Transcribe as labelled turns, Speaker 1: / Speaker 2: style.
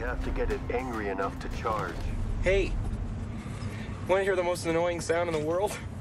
Speaker 1: have to get it angry enough to charge.
Speaker 2: Hey, want to hear the most annoying sound in the world?